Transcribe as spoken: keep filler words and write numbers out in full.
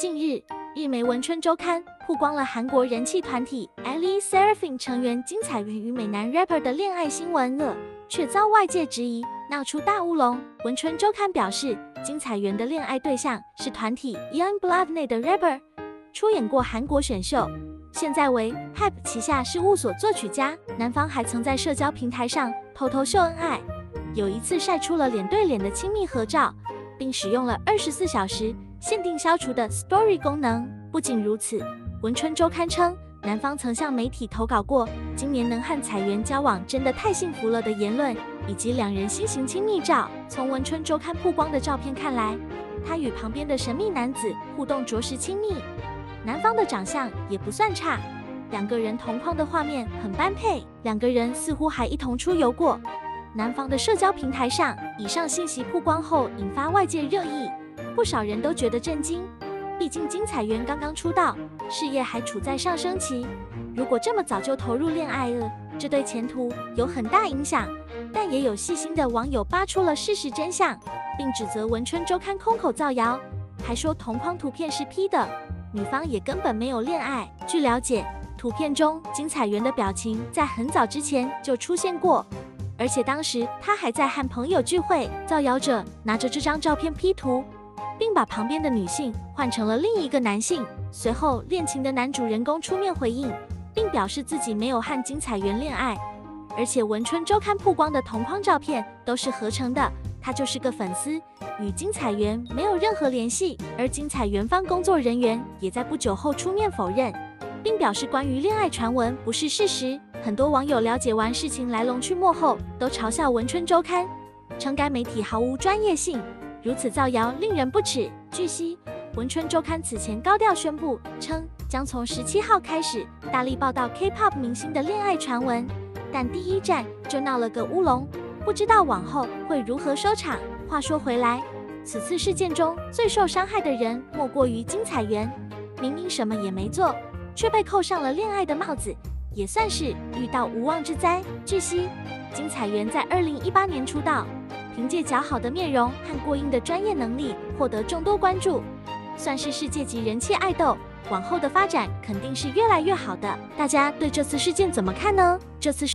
近日，日媒文春周刊曝光了韩国人气团体 I L Y SERAFIM 成员金彩媛与美男 rapper 的恋爱新闻了，却遭外界质疑，闹出大乌龙。文春周刊表示，金彩媛的恋爱对象是团体 YOUNGBLOOD 内的 rapper， 出演过韩国选秀，现在为 H Y P E 旗下事务所作曲家。男方还曾在社交平台上偷偷秀恩爱，有一次晒出了脸对脸的亲密合照，并使用了二十四小时限定消除的 Story 功能。不仅如此，文春周刊称，男方曾向媒体投稿过今年能和彩媛交往真的太幸福了的言论，以及两人新型亲密照。从文春周刊曝光的照片看来，他与旁边的神秘男子互动着实亲密，男方的长相也不算差，两个人同框的画面很般配，两个人似乎还一同出游过。男方的社交平台上，以上信息曝光后引发外界热议，不少人都觉得震惊。毕竟金彩媛刚刚出道，事业还处在上升期，如果这么早就投入恋爱了，这对前途有很大影响。但也有细心的网友扒出了事实真相，并指责文春周刊空口造谣，还说同框图片是 P 的，女方也根本没有恋爱。据了解，图片中金彩媛的表情在很早之前就出现过，而且当时她还在和朋友聚会，造谣者拿着这张照片 P 图，并把旁边的女性换成了另一个男性。随后，恋情的男主人公出面回应，并表示自己没有和金彩媛恋爱，而且文春周刊曝光的同框照片都是合成的，他就是个粉丝，与金彩媛没有任何联系。而金彩媛方工作人员也在不久后出面否认，并表示关于恋爱传闻不是事实。很多网友了解完事情来龙去脉后，都嘲笑文春周刊，称该媒体毫无专业性，如此造谣令人不齿。据悉，文春周刊此前高调宣布称，将从十七号开始大力报道 K-pop 明星的恋爱传闻，但第一站就闹了个乌龙，不知道往后会如何收场。话说回来，此次事件中最受伤害的人莫过于金彩媛，明明什么也没做，却被扣上了恋爱的帽子，也算是遇到无妄之灾。据悉，金彩媛在二零一八年出道，凭借姣好的面容和过硬的专业能力获得众多关注，算是世界级人气爱豆，往后的发展肯定是越来越好的。大家对这次事件怎么看呢？这次